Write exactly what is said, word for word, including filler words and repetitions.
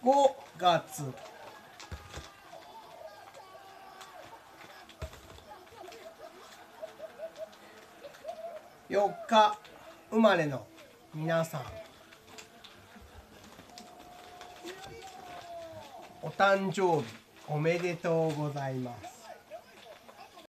ごがつよっか生まれの皆さん、お誕生日おめでとうございます。